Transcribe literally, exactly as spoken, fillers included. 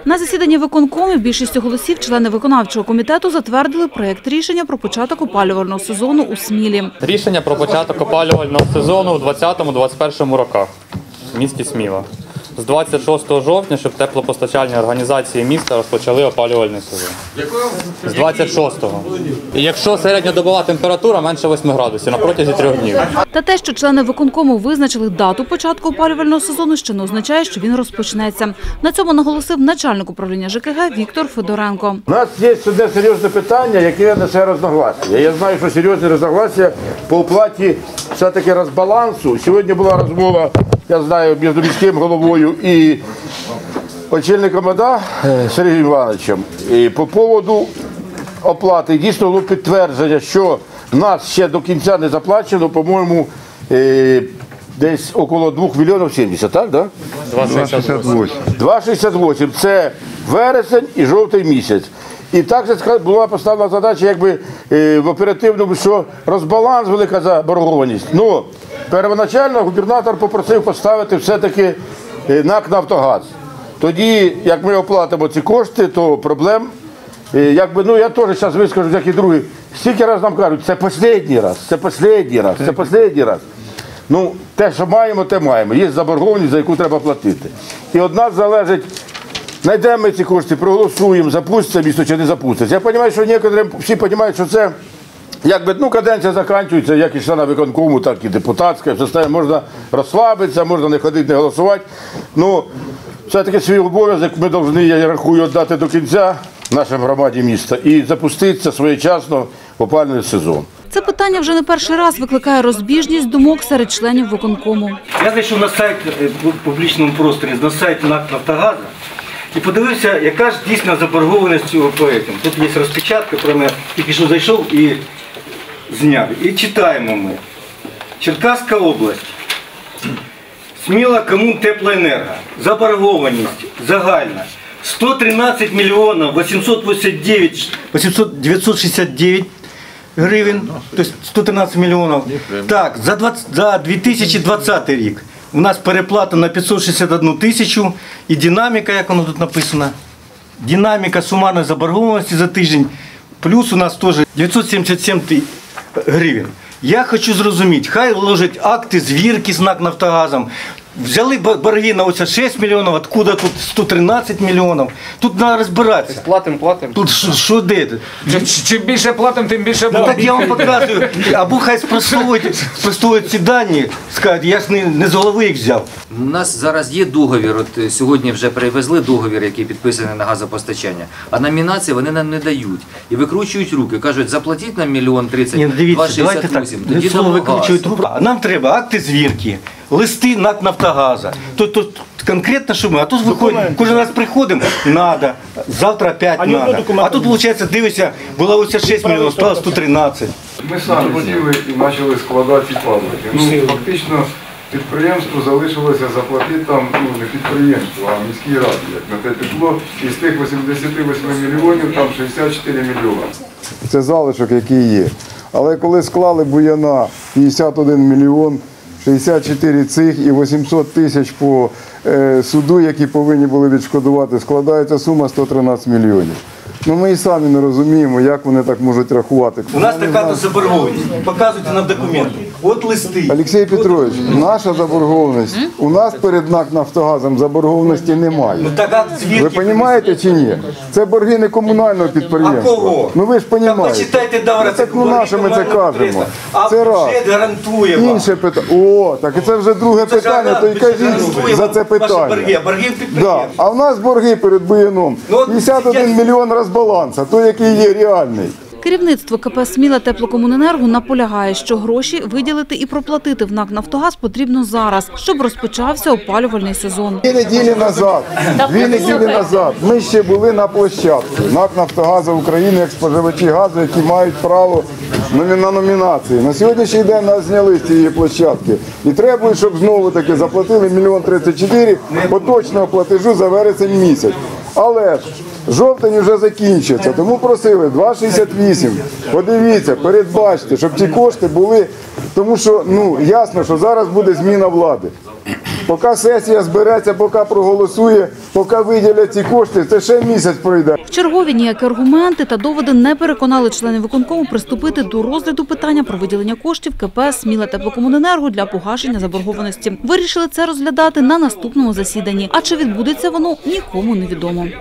На засіданні виконкому більшістю голосів члени виконавчого комітету затвердили проєкт рішення про початок опалювального сезону у Смілі. Рішення про початок опалювального сезону у двадцятому - двадцять першому роках в місті Сміла. З двадцять шостого жовтня, щоб теплопостачальні організації міста розпочали опалювальний сезон. З двадцять шостого. І якщо середньодобова температура менше восьми градусів на протязі трьох днів. Та те, що члени виконкому визначили дату початку опалювального сезону, ще не означає, що він розпочнеться. На цьому наголосив начальник управління ЖКГ Віктор Федоренко. У нас є одне серйозне питання, яке несе розногласія. Я знаю, що серйозні розногласія по оплаті все-таки розбалансу. Сьогодні була розмова, я знаю, між міським головою і очільником ОДА Сергієм Івановичем. І по поводу оплати дійсно було підтвердження, що в нас ще до кінця не заплачено, по-моєму, десь около двох мільйонів сімдесят, так? Да? два шістдесят вісім. два шістдесят вісім. Це вересень і жовтий місяць. І так була поставлена задача, якби в оперативному, що розбаланс, велика заборгованість. Ну, первоначально губернатор попросив поставити все-таки НАК «Нафтогаз». Тоді, як ми оплатимо ці кошти, то проблем, якби, ну я теж зараз вискажу, як і другі, стільки раз нам кажуть, це останній раз, це останній раз, це останній раз. Ну, те, що маємо, те маємо. Є заборгованість, за яку треба платити. І від нас залежить, знайдемо ми ці кошти, проголосуємо, запуститься місто чи не запуститься. Я розумію, що некоторі всі розуміють, що це, якби, ну, каденція закінчується, як і члена виконкому, так і депутатська, все можна розслабитися, можна не ходити, не голосувати. Ну, все-таки свій обов'язок ми повинні, я рахую, віддати до кінця нашій громаді міста і запуститися своєчасно в опалювальний сезон. Це питання вже не перший раз викликає розбіжність думок серед членів виконкому. Я зайшов на сайт в публічному просторі, на сайт НАК «Нафтогазу» і подивився, яка ж дійсно заборгованість цього проєкту. Тут є розпечатка, про мене тільки що зайшов і зняв. І читаємо ми. Черкаська область. Сміла Комунтеплоенерго. Заборгованість загальна. сто тринадцять мільйонів вісімсот вісімдесят дев'ять, дев'ятсот шістдесят дев'ять гривень, тобто сто тринадцять мільйонів. Так, за, двадцять, за дві тисячі двадцятий рік у нас переплата на п'ятсот шістдесят одну тисячу і динаміка, як воно тут написано, динаміка сумарної заборгованості за тиждень, плюс у нас теж дев'ятсот сімдесят сім гривень. Я хочу зрозуміти, хай вложать акти, звірки з НАК «Нафтогазом». Взяли борги на ось шість мільйонів, откуда тут сто тринадцять мільйонів. Тут треба розбиратися. Платимо, платимо. Тут що де? Чим, чим більше платимо, тим більше Ну, так я вам показую. Або хай спростовують, спростовують ці дані, скажуть, я ж не, не з голови їх взяв. У нас зараз є договір, от сьогодні вже привезли договір, який підписаний на газопостачання, а номінації вони нам не дають. І викручують руки, кажуть, заплатіть нам мільйон тридцять, два шістдесят вісім, тоді дамо газ. А нам треба акти звірки, листи НАК «Нафтогазу». Тут, тут конкретно, що ми, а тут виходимо, кожен раз приходимо, надо, завтра опять надо. А тут, виходить, дивишся, було ось шість мільйонів, стало сто тринадцять. Ми самі хотіли і почали складати ці паблики. Ну, фактично, підприємству залишилося заплатити там, ну, не підприємству, а міській раді, як на те пішло. Із тих вісімдесят вісім мільйонів, там шістдесят чотири мільйони. Це залишок, який є. Але коли склали Буяна п'ятдесят один мільйон, шістдесят чотири цих і вісімсот тисяч по е, суду, які повинні були відшкодувати, складається сума сто тринадцять мільйонів. Ну ми і самі не розуміємо, як вони так можуть рахувати. У нас така заборгованість. Показуйте нам документи. От листи. Олексій Петрович, наша заборгованість, у нас перед НАК «Нафтогазом» заборгованості немає. Ну, так, ви розумієте чи ні? Це борги не комунального підприємства. А кого? Ну ви ж розумієте. Почитайте добре. Так ну наше ми це кажемо. А це бюджет гарантує вам. Інше питання. О, так і це вже друге це питання, то й кажіть за це питання. Борги, борги да. А в нас борги перед Буяном. п'ятдесят один мільйон розбаланса, той, який є реальний. Керівництво КП «Сміла Теплокомуненерго» наполягає, що гроші виділити і проплатити в НАК «Нафтогаз» потрібно зараз, щоб розпочався опалювальний сезон. Дві неділі назад, дві неділі назад ми ще були на площадці НАК «Нафтогазу України» як споживачі газу, які мають право на номінації. На сьогоднішній день нас зняли з цієї площадки. І треба, щоб знову-таки заплатили мільйон тридцять чотири поточного платежу за вересень місяць. Але ж жовтень вже закінчиться, тому просили два шістдесят вісім. Подивіться, передбачте, щоб ці кошти були, тому що ну ясно, що зараз буде зміна влади. Поки сесія збереться, поки проголосує, поки виділять ці кошти, це ще місяць пройде. В чергові ніякі аргументи та доводи не переконали членів виконкому приступити до розгляду питання про виділення коштів КП «Сміла теплокомуненерго» для погашення заборгованості. Вирішили це розглядати на наступному засіданні. А чи відбудеться воно, нікому не відомо.